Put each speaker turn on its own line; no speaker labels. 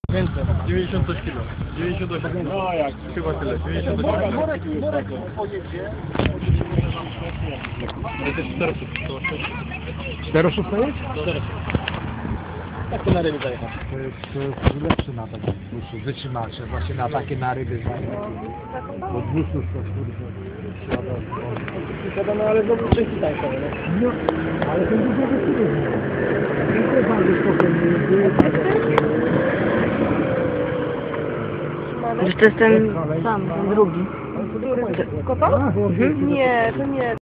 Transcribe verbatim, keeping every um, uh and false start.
Więcej, dziewięćdziesiąt coś kilo. dziewięćdziesiąt osiem. No jak? Chyba tyle. dziewięćdziesiąt osiem kilo. Morek, morek pojedzie. Ale to jest cztery sztuk.
cztery sztuk jest?
cztery sztuk. Jak to na ryby zajechać?
To jest, to jest lepszy na takim dwustu, wytrzymalsze, właśnie na takie na ryby. Bo dwustu to kurde,
Szkoda, no ale znowu części tańsze, nie?
no, ale ten dużo wysyłek nie ma. To jest bardzo spokojny.
Że to jest ten sam, ten drugi.
Kota?
Mhm.
Nie, to nie.